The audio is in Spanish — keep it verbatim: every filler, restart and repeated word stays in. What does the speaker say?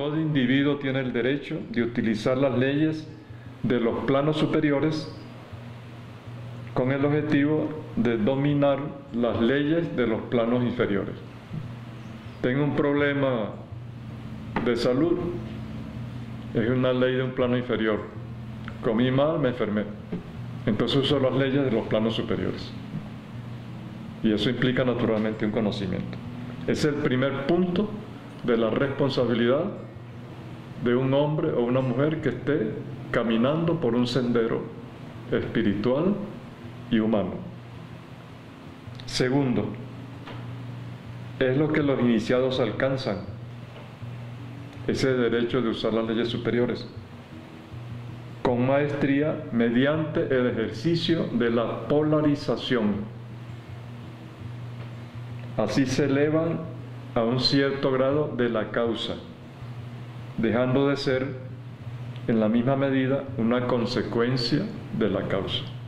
todo individuo tiene el derecho de utilizar las leyes de los planos superiores con el objetivo de dominar las leyes de los planos inferiores. Tengo un problema de salud, es una ley de un plano inferior. Comí mal, me enfermé. Entonces uso las leyes de los planos superiores. Y eso implica naturalmente un conocimiento. Es el primer punto de la responsabilidad de un hombre o una mujer que esté caminando por un sendero espiritual y humano. Segundo, es lo que los iniciados alcanzan, ese derecho de usar las leyes superiores, con maestría mediante el ejercicio de la polarización. Así se elevan a un cierto grado de la causa, dejando de ser en la misma medida una consecuencia de la causa.